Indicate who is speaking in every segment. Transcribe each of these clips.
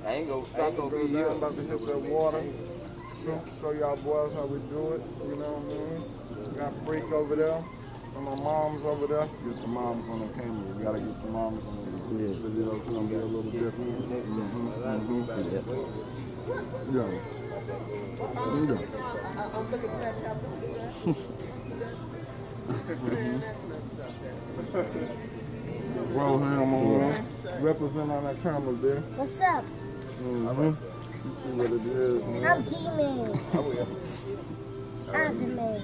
Speaker 1: I ain't gonna
Speaker 2: About to hit that water. Show y'all boys how we do it. You know what I mean? Got Freak over there. And my mom's over there. Get the moms on the camera. We gotta get the moms on the video. It's gonna be a little different. Yeah. Broham on represent on that camera there.
Speaker 3: What's up?
Speaker 2: You see what it is, man.
Speaker 3: I'm D-Man. I'm D-Man.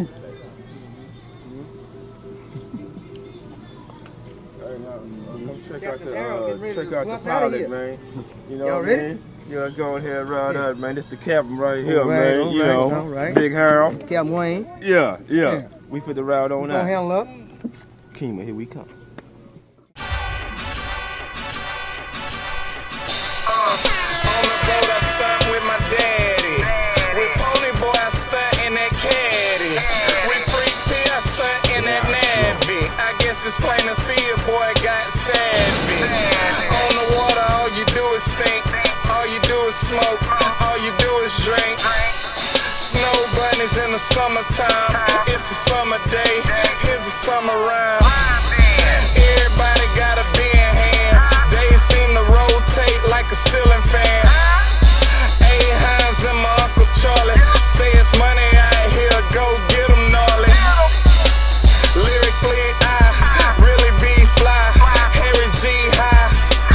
Speaker 2: Check out the pilot, man. You know what I mean? Yeah, let's go ahead and ride out, man. This the captain right here, man. You know, Big Harold.
Speaker 4: Captain Wayne.
Speaker 2: Yeah. We fit the ride on out.
Speaker 4: Handle up.
Speaker 2: Kima, here we come.
Speaker 5: With my daddy, with Pony Boy I stunt in that caddy, with Free P I stunt in that Navy. I guess it's plain to see a boy got savvy. On the water all you do is stink, all you do is smoke, all you do is drink. Snow bunnies in the summertime, it's a summer day, here's a summer rhyme. Everybody got a beer in hand, they seem to rotate like a ceiling fan. Hines and my Uncle Charlie say it's money out here, go get them gnarly. Lyrically, I really be fly, Harry G high.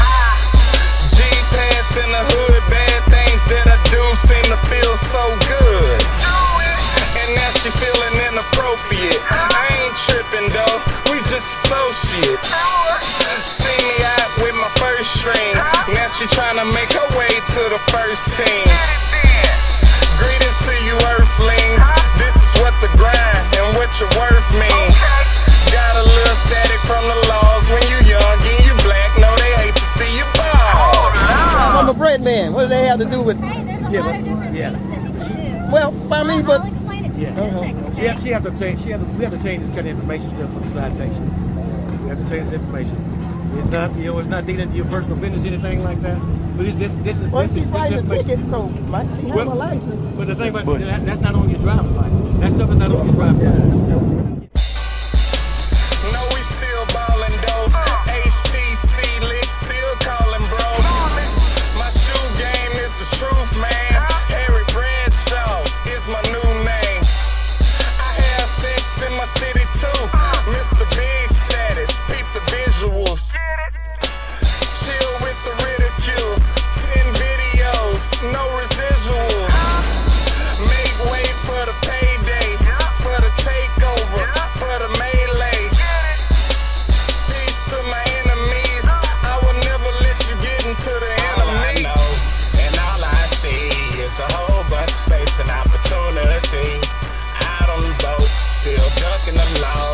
Speaker 5: G-Pass in the hood, bad things that I do seem to feel so good. And now she feeling inappropriate. I ain't tripping though, we just associates. See me out with my first string, now she tryna make her way to the first team. Greetings to you earthlings, this is what the grind and what your worth mean. Got a little static from the laws when you young and you black, no they hate to see you bald.
Speaker 4: I'm a bread man, what do they have to do with?
Speaker 6: Hey, there's a lot of different things that we do.
Speaker 4: Well, I mean, but...
Speaker 6: I'll explain it to you in a second, okay?
Speaker 7: We have to change this kind of information stuff for the citation. We have to change this information. It's not, it's not dealing with your personal business, anything like that. But this is.
Speaker 4: Well, she's writing a ticket, so she has a license.
Speaker 7: But the thing about that's not on your driver's license. That stuff is not on your driver's license.
Speaker 5: No, we still ballin' dope. HTC lick, still callin' bro. My shoe game is the truth, man. Harry Bradshaw is my new name. I have sex in my city too. Mr. Big status, peep the visuals. Chill with the ridicule. 10 videos, no residuals. Make way for the payday, for the takeover, for the melee. Peace to my enemies. I will never let you get into the enemy. All I know, and all I see is a whole bunch of space and opportunity. Out on the boat, still ducking the law.